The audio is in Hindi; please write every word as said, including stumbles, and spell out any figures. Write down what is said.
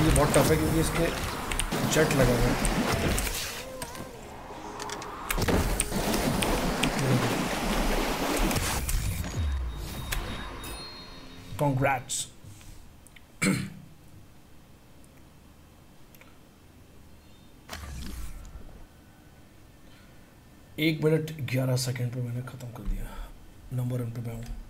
ये बहुत टफ है क्योंकि इसके जेट लगा हुआ है। Congrats. एक मिनट ग्यारह सेकंड पे मैंने ख़त्म कर दिया। नंबर वन पे मैं हूँ।